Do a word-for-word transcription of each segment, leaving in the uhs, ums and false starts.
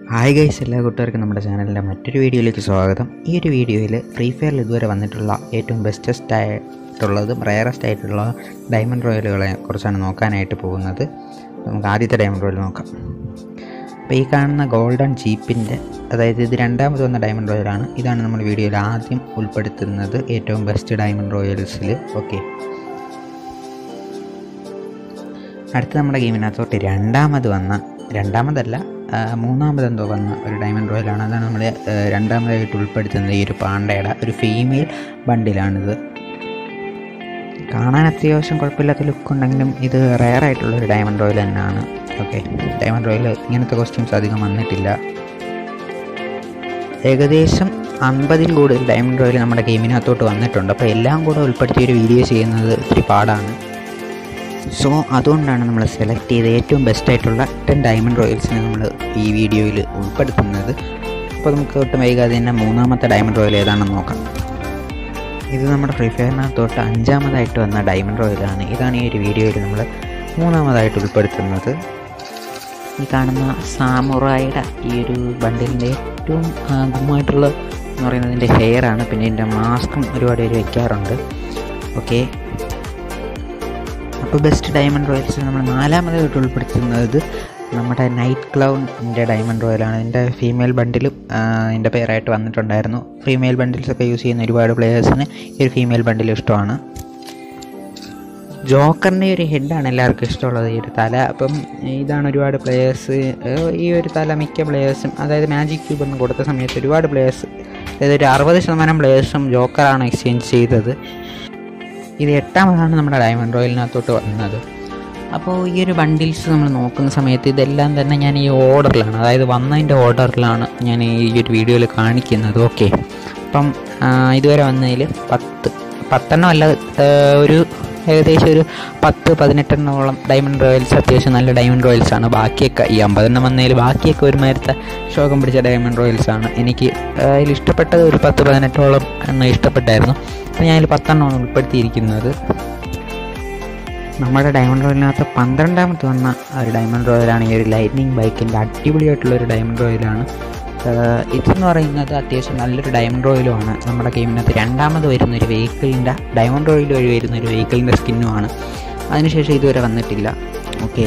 Hi guys, എല്ലാ കൂട്ടുകാർക്കും നമ്മുടെ ചാനലിൻ്റെ മറ്റൊരു വീഡിയോയിലേക്ക് സ്വാഗതം. ഈ ഒരു വീഡിയോയിൽ ഫ്രീ ഫയറിൽ ഇതുവരെ വന്നിട്ടുള്ള ഏറ്റവും ബെസ്റ്റസ്റ്റ് ആയിട്ടുള്ളതും റയറസ്റ്റ് ആയിട്ടുള്ള ഡയമണ്ട് റോയലുകളെ കുറിച്ചാണ് നോക്കാനായിട്ട് പോകുന്നത്. നമുക്ക് ആദ്യത്തെ ഡയമണ്ട് റോയൽ നോക്കാം. അപ്പോൾ ഈ കാണുന്ന ഗോൾഡൻ ജീപ്പിൻ്റെ, അതായത് ഇത് രണ്ടാമത് വന്ന ഡയമണ്ട് റോയലാണ്. ഇതാണ് നമ്മൾ വീഡിയോയിൽ ആദ്യം ഉൾപ്പെടുത്തുന്നത് ഏറ്റവും ബെസ്റ്റ് ഡയമണ്ട് റോയൽസിൽ. ഓക്കെ, അടുത്ത നമ്മുടെ ഗെയിമിനകത്തോട്ട് രണ്ടാമത് വന്ന രണ്ടാമതല്ല മൂന്നാമതെന്തോ വന്ന ഒരു ഡയമണ്ട് റോയലാണ്. അതാണ് നമ്മൾ രണ്ടാമതായിട്ട് ഉൾപ്പെടുത്തുന്നത്. ഈ ഒരു പാണ്ടയുടെ ഒരു ഫീമെയിൽ ബണ്ടിലാണിത്. കാണാൻ അത്യാവശ്യം കുഴപ്പമില്ലാത്ത ലുക്കുണ്ടെങ്കിലും ഇത് റെയർ ആയിട്ടുള്ളൊരു ഡയമണ്ട് റോയൽ തന്നെയാണ്. ഓക്കെ, ഡയമണ്ട് റോയൽ ഇങ്ങനത്തെ കോസ്റ്റ്യൂംസ് അധികം വന്നിട്ടില്ല. ഏകദേശം അമ്പതിൽ കൂടുതൽ ഡയമണ്ട് റോയൽ നമ്മുടെ ഗെയിമിനകത്തോട്ട് വന്നിട്ടുണ്ട്. അപ്പോൾ എല്ലാം കൂടെ ഉൾപ്പെടുത്തി ഒരു വീഡിയോ ചെയ്യുന്നത് ഇത്തിരി പാടാണ്. സോ അതുകൊണ്ടാണ് നമ്മൾ സെലക്ട് ചെയ്ത് ഏറ്റവും ബെസ്റ്റായിട്ടുള്ള ടെൻ ഡയമണ്ട് റോയൽസിനെ നമ്മൾ ഈ വീഡിയോയിൽ ഉൾപ്പെടുത്തുന്നത്. അപ്പോൾ നമുക്ക് ഒട്ടും വൈകാതെ തന്നെ മൂന്നാമത്തെ ഡയമണ്ട് റോയൽ ഏതാണെന്ന് നോക്കാം. ഇത് നമ്മുടെ ഫ്രീ ഫയറിനകത്തോട്ട് അഞ്ചാമതായിട്ട് വന്ന ഡയമണ്ട് റോയലാണ്. ഇതാണ് ഈ ഒരു വീഡിയോയിൽ നമ്മൾ മൂന്നാമതായിട്ട് ഉൾപ്പെടുത്തുന്നത്. ഈ കാണുന്ന സാമുറായിയുടെ ഈ ഒരു ബണ്ടിലിൻ്റെ ഏറ്റവും ഗുമ്മായിട്ടുള്ള എന്ന് പറയുന്നത് ഇതിൻ്റെ ഹെയറാണ്. പിന്നെ ഇതിൻ്റെ മാസ്കും ഒരുപാട് പേര് വയ്ക്കാറുണ്ട്. ഓക്കെ, അപ്പോൾ ബെസ്റ്റ് ഡയമണ്ട് റോയൽസ് നമ്മൾ നാലാമതായിട്ട് ഉൾപ്പെടുത്തുന്നത് നമ്മുടെ നൈറ്റ് ക്ലൗഡിൻ്റെ ഡയമണ്ട് റോയലാണ്. ഇതിൻ്റെ ഫീമെയിൽ ബണ്ടിലും ഇതിൻ്റെ പേരായിട്ട് വന്നിട്ടുണ്ടായിരുന്നു. ഫീമെയിൽ ബണ്ടിൽസൊക്കെ യൂസ് ചെയ്യുന്ന ഒരുപാട് പ്ലേയേഴ്സിന് ഈ ഒരു ഫീമെയിൽ ബണ്ടിൽ ഇഷ്ടമാണ്. ജോക്കറിൻ്റെ ഒരു ഹെഡാണ് എല്ലാവർക്കും ഇഷ്ടമുള്ളത്, ഈ ഒരു തല. അപ്പം ഇതാണ് ഒരുപാട് പ്ലേയേഴ്സ്, ഈ ഒരു തല മിക്ക പ്ലേയേഴ്സും, അതായത് മാജിക് ക്യൂബ് എന്ന് കൊടുത്ത സമയത്ത് ഒരുപാട് പ്ലേയേഴ്സ്, അതായത് ഒരു അറുപത് ശതമാനം പ്ലേയേഴ്സും ജോക്കറാണ് എക്സ്ചേഞ്ച് ചെയ്തത്. ഇത് എട്ടാമതാണ് നമ്മുടെ ഡയമണ്ട് റോയലിനകത്തോട്ട് വന്നത്. അപ്പോൾ ഈ ഒരു ബണ്ടിൽസ് നമ്മൾ നോക്കുന്ന സമയത്ത് ഇതെല്ലാം തന്നെ ഞാൻ ഈ ഓർഡറിലാണ്, അതായത് വന്നതിൻ്റെ ഓർഡറിലാണ് ഞാൻ ഈ ഒരു വീഡിയോയിൽ കാണിക്കുന്നത്. ഓക്കെ, അപ്പം ഇതുവരെ വന്നതിൽ പത്ത് പത്തെണ്ണം അല്ല ഒരു ഏകദേശം ഒരു പത്ത് പതിനെട്ടെണ്ണോളം ഡയമണ്ട് റോയൽസ് അത്യാവശ്യം നല്ല ഡയമണ്ട് റോയൽസാണ്. ബാക്കിയൊക്കെ ഈ അമ്പതെണ്ണം വന്നതിൽ ബാക്കിയൊക്കെ ഒരു നേരത്തെ ശോകം പിടിച്ച ഡയമണ്ട് റോയൽസാണ്. എനിക്ക് അതിൽ ഇഷ്ടപ്പെട്ടത് ഒരു പത്ത് പതിനെട്ടോളം എണ്ണം ഇഷ്ടപ്പെട്ടായിരുന്നു. അപ്പോൾ ഞാനതിൽ പത്തെണ്ണമാണ് ഉൾപ്പെടുത്തിയിരിക്കുന്നത്. നമ്മുടെ ഡയമണ്ട് റോയലിനകത്ത് പന്ത്രണ്ടാമത്തെ വന്ന ഒരു ഡയമണ്ട് റോയലാണ് ഈ ഒരു ലൈറ്റ്നിങ് ബൈക്കിൻ്റെ അടിപൊളിയായിട്ടുള്ളൊരു ഡയമണ്ട് റോയലാണ്. ഇതെന്ന് പറയുന്നത് അത്യാവശ്യം നല്ലൊരു ഡയമണ്ട് റോയലുമാണ്. നമ്മുടെ ഗെയിമിനകത്ത് രണ്ടാമത് വരുന്നൊരു വെഹിക്കിളിൻ്റെ ഡയമണ്ട് റോയൽ വഴി വരുന്നൊരു വെഹിക്കിളിൻ്റെ സ്കിന്നുമാണ്. അതിനുശേഷം ഇതുവരെ വന്നിട്ടില്ല. ഓക്കെ,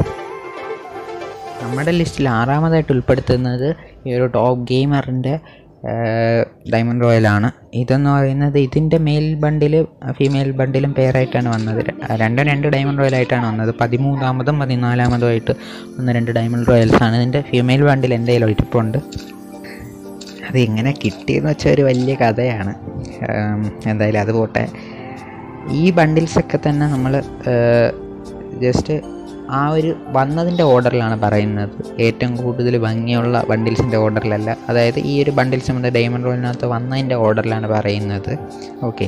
നമ്മുടെ ലിസ്റ്റിൽ ആറാമതായിട്ട് ഉൾപ്പെടുത്തുന്നത് ഈ ഒരു ടോപ്പ് ഗെയിമറിൻ്റെ ഡയമണ്ട് റോയലാണ്. ഇതെന്ന് പറയുന്നത് ഇതിൻ്റെ മെയിൽ ബണ്ടിലും ഫീമെയിൽ ബണ്ടിലും പേരായിട്ടാണ് വന്നത്. രണ്ടും രണ്ട് ഡയമണ്ട് റോയലായിട്ടാണ് വന്നത്. പതിമൂന്നാമതും പതിനാലാമതുമായിട്ട് വന്ന രണ്ട് ഡയമണ്ട് റോയൽസാണ്. ഇതിൻ്റെ ഫീമെയിൽ ബണ്ടിൽ എൻ്റെ കയ്യിൽ ഇരിപ്പുണ്ട്. അത് എങ്ങനെ കിട്ടിയെന്ന് വെച്ചാൽ ഒരു വലിയ കഥയാണ്. എന്തായാലും അത് പോട്ടെ. ഈ ബണ്ടിൽസൊക്കെ തന്നെ നമ്മൾ ജസ്റ്റ് ആ ഒരു വന്നതിൻ്റെ ഓർഡറിലാണ് പറയുന്നത്. ഏറ്റവും കൂടുതൽ ഭംഗിയുള്ള ബണ്ടിൽസിൻ്റെ ഓർഡറിലല്ല, അതായത് ഈ ഒരു ബണ്ടിൽസ് നമ്മുടെ ഡയമണ്ട് റോയലിനകത്ത് വന്നതിൻ്റെ ഓർഡറിലാണ് പറയുന്നത്. ഓക്കെ,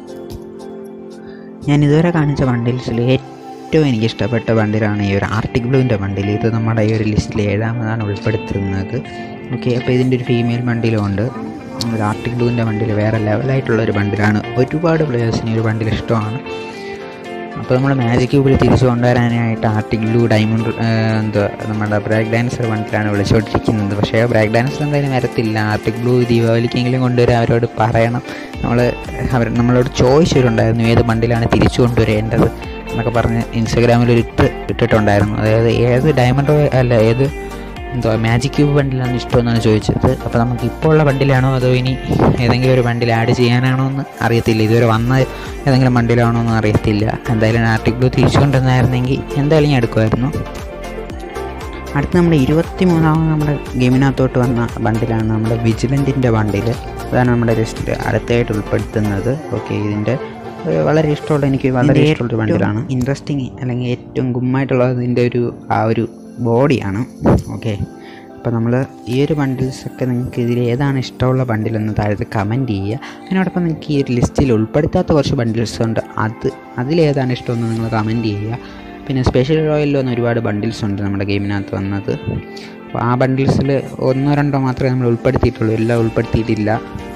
ഞാൻ ഇതുവരെ കാണിച്ച ബണ്ടിൽസിൽ ഏറ്റവും എനിക്ക് ഇഷ്ടപ്പെട്ട ബണ്ടിലാണ് ഈ ഒരു ആർട്ടിക് ബ്ലൂവിൻ്റെ ബണ്ടിൽ. ഇത് നമ്മുടെ ഈ ഒരു ലിസ്റ്റിൽ ഏഴാമതാണ് ഉൾപ്പെടുത്തുന്നത്. ഓക്കെ, അപ്പോൾ ഇതിൻ്റെ ഒരു ഫീമെയിൽ ബണ്ടിലും ഉണ്ട്. ഒരു ആർട്ടിക് ബ്ലൂവിൻ്റെ ബണ്ടിൽ വേറെ ലെവലായിട്ടുള്ളൊരു ബണ്ടിലാണ്. ഒരുപാട് പ്ലേയേഴ്സിന് ഈ ഒരു ബണ്ടിൽ ഇഷ്ടമാണ്. അപ്പോൾ നമ്മൾ മാജിക് ക്യൂബിൽ തിരിച്ചു കൊണ്ടുവരാനായിട്ട് ആർട്ടിക് ബ്ലൂ ഡയമണ്ട് എന്താ നമ്മുടെ ബ്രേക്ക് ഡാൻസർ ബണ്ടിലാണ് വിളിച്ചുകൊണ്ടിരിക്കുന്നത്. പക്ഷേ ബ്രേക്ക് ഡാൻസർ എന്തായാലും വരത്തില്ല. ആർട്ടിക് ബ്ലൂ ദീപാവലിക്കെങ്കിലും കൊണ്ടുവരാൻ അവരോട് പറയണം. നമ്മൾ അവർ നമ്മളോട് ചോദിച്ചിട്ടുണ്ടായിരുന്നു ഏത് ബണ്ടിലാണ് തിരിച്ചു കൊണ്ടുവരേണ്ടത് എന്നൊക്കെ പറഞ്ഞ് ഇൻസ്റ്റാഗ്രാമിൽ ഒരു ഇട്ട് ഇട്ടിട്ടുണ്ടായിരുന്നു. അതായത് ഏത് ഡയമണ്ട് അല്ല ഏത് എന്തോ മാജിക് ക്യൂബ് ബണ്ടിലാണ് ഇഷ്ടമെന്നാണ് ചോദിച്ചത്. അപ്പോൾ നമുക്ക് ഇപ്പോൾ ഉള്ള ബണ്ടിലാണോ അതോ ഇനി ഏതെങ്കിലും ഒരു ബണ്ടിൽ ആഡ് ചെയ്യാനാണോ എന്ന് അറിയത്തില്ല. ഇതുവരെ വന്ന ഏതെങ്കിലും ബണ്ടിലാണോ എന്ന് അറിയത്തില്ല. എന്തായാലും ആർട്ടിക് ബ്ലൂ തിരിച്ചു കൊണ്ടുവന്നായിരുന്നെങ്കിൽ എന്തായാലും ഞാൻ എടുക്കുമായിരുന്നു. അടുത്ത് നമ്മുടെ ഇരുപത്തി മൂന്നാമത് നമ്മുടെ ഗെയിമിനകത്തോട്ട് വന്ന ബണ്ടിലാണ് നമ്മുടെ വിജിലൻറ്റിൻ്റെ ബണ്ടിൽ. അതാണ് നമ്മുടെ ലിസ്റ്റിൽ അടുത്തായിട്ട് ഉൾപ്പെടുത്തുന്നത്. ഓക്കെ, ഇതിൻ്റെ വളരെ ഇഷ്ടമുള്ള എനിക്ക് വളരെ ഇഷ്ടമുള്ളൊരു ബണ്ടിലാണ്. ഇൻട്രസ്റ്റിങ് അല്ലെങ്കിൽ ഏറ്റവും ഗുമ്മായിട്ടുള്ളത് ഇതിൻ്റെ ഒരു ആ ഒരു ബോഡിയാണ്. ഓക്കെ, അപ്പോൾ നമ്മൾ ഈ ഒരു ബണ്ടിൽസൊക്കെ നിങ്ങൾക്ക് ഇതിൽ ഏതാണ് ഇഷ്ടമുള്ള ബണ്ടിലെന്ന് താഴത്ത് കമൻറ്റ് ചെയ്യുക. അതിനോടൊപ്പം നിങ്ങൾക്ക് ഈ ഒരു ലിസ്റ്റിൽ ഉൾപ്പെടുത്താത്ത കുറച്ച് ബണ്ടിൽസ് ഉണ്ട്, അത് അതിലേതാണ് ഇഷ്ടമെന്ന് നിങ്ങൾ കമൻറ്റ് ചെയ്യുക. പിന്നെ സ്പെഷ്യൽ റോയലിൽ വന്ന ഒരുപാട് ബണ്ടിൽസ് ഉണ്ട് നമ്മുടെ ഗെയിമിനകത്ത് വന്നത്. അപ്പോൾ ആ ബണ്ടിൽസിൽ ഒന്നോ രണ്ടോ മാത്രമേ നമ്മൾ ഉൾപ്പെടുത്തിയിട്ടുള്ളൂ, എല്ലാം ഉൾപ്പെടുത്തിയിട്ടില്ല.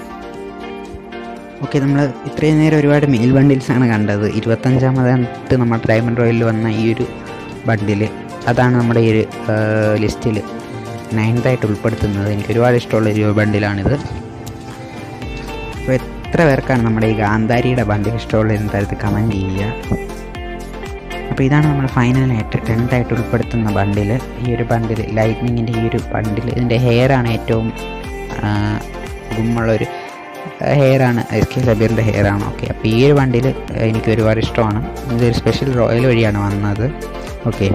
ഓക്കെ, നമ്മൾ ഇത്രയും നേരം ഒരുപാട് മെയിൽ ബണ്ടിൽസാണ് കണ്ടത്. ഇരുപത്തഞ്ചാമതായിട്ട് നമ്മുടെ ഡയമണ്ട് റോയലിൽ വന്ന ഈ ഒരു ബണ്ടിൽ, അതാണ് നമ്മുടെ ഈ ഒരു ലിസ്റ്റിൽ നയൻതായിട്ട് ഉൾപ്പെടുത്തുന്നത്. എനിക്ക് ഒരുപാട് ഇഷ്ടമുള്ള ഒരു ബണ്ടിലാണിത്. അപ്പോൾ എത്ര പേർക്കാണ് നമ്മുടെ ഈ ഗാന്ധാരിയുടെ ബണ്ടിൽ ഇഷ്ടമുള്ളതെന്ന് തരത്തിൽ കമൻറ്റ് ചെയ്യുക. അപ്പോൾ ഇതാണ് നമ്മൾ ഫൈനലായിട്ട് ടെൻത്തായിട്ട് ഉൾപ്പെടുത്തുന്ന ബണ്ടിൽ. ഈ ഒരു ബണ്ടിൽ ലൈറ്റ്നിങ്ങിൻ്റെ ഈ ഒരു ബണ്ടിൽ ഇതിൻ്റെ ഹെയറാണ് ഏറ്റവും ഗുമ്മുള്ളൊരു ഹെയറാണ്. എസ് കെ സബീറിൻ്റെ ഹെയറാണ്. ഓക്കെ, അപ്പോൾ ഈ ഒരു ബണ്ടിൽ എനിക്ക് ഒരുപാട് ഇഷ്ടമാണ്. ഇതൊരു സ്പെഷ്യൽ റോയൽ വഴിയാണ് വന്നത്. ഓക്കെ,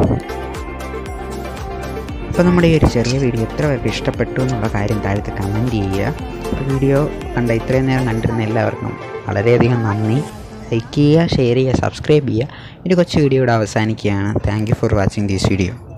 അപ്പോൾ നമ്മുടെ ഈ ഒരു ചെറിയ വീഡിയോ എത്ര പേർക്ക് ഇഷ്ടപ്പെട്ടു എന്നുള്ള കാര്യം താഴത്ത് കമൻറ്റ് ചെയ്യുക. വീഡിയോ കണ്ട ഇത്രയും നേരം കണ്ടിരുന്ന എല്ലാവർക്കും വളരെയധികം നന്ദി. ലൈക്ക് ചെയ്യുക, ഷെയർ ചെയ്യുക, സബ്സ്ക്രൈബ് ചെയ്യുക. ഒരു കൊച്ചു വീഡിയോ ഇവിടെ അവസാനിക്കുകയാണ്. Thank you for watching this video.